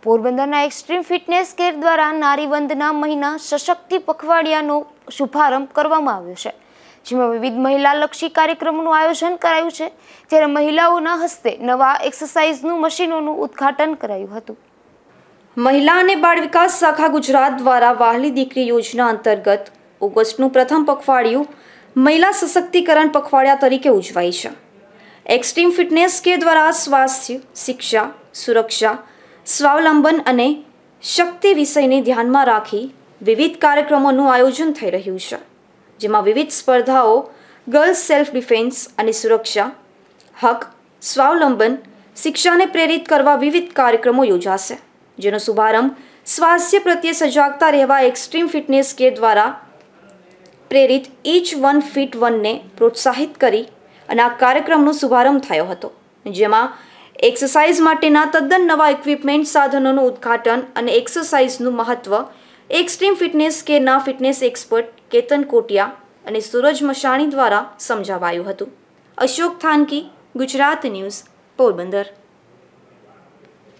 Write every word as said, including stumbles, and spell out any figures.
પોરબંદરના extreme fitness care દ્વારા નારી વંદના મહિના સશક્તિ પખવાડિયાનો શુભારંભ કરવામાં આવ્યો છે, જેમાં વિવિધ મહિલાલક્ષી કાર્યક્રમોનું આયોજન કરાયું છે। ત્યારે મહિલાઓના હસ્તે નવા એક્સરસાઇઝનું મશીનોનું ઉદ્ઘાટન કરાયું હતું। મહિલા અને બાળ વિકાસ શાખા ગુજરાત દ્વારા વહાલી દીકરી યોજના અંતર્ગત ઓગસ્ટનું પ્રથમ પખવાડિયું મહિલા સશક્તિકરણ પખવાડિયા તરીકે ઉજવાય છે। એક્સ્ટ્રીમ ફિટનેસ કેર દ્વારા સ્વાસ્થ્ય, શિક્ષા, સુરક્ષા, સ્વાવલંબન અને શક્તિ વિષયને ધ્યાનમાં રાખી વિવિધ કાર્યક્રમોનું આયોજન થઈ રહ્યું છે, જેમાં વિવિધ સ્પર્ધાઓ ગર્લ્સ સેલ્ફ ડિફેન્સ અને સુરક્ષા, હક, સ્વાવલંબન, શિક્ષાને પ્રેરિત કરવા વિવિધ કાર્યક્રમો યોજાશે, જેનો શુભારંભ સ્વાસ્થ્ય પ્રત્યે સજાગતા રહેવા એક્સ્ટ્રીમ ફિટનેસ કેર દ્વારા પ્રેરિત ઈચ વન ફિટ વનને પ્રોત્સાહિત કરી અને આ કાર્યક્રમનો શુભારંભ થયો હતો, જેમાં એક્સરસાઇઝ માટેના તદ્દન નવા ઇક્વિપમેન્ટ સાધનોનું ઉદ્ઘાટન અને એક્સરસાઇઝનું મહત્વ એક્સ્ટ્રીમ ફિટનેસ કેરના ફિટનેસ એક્સપર્ટ કેતન કોટિયા અને સૂરજ મશાણી દ્વારા સમજાવાયું હતું। અશોક થાનકી, ગુજરાત ન્યૂઝ, પોરબંદર।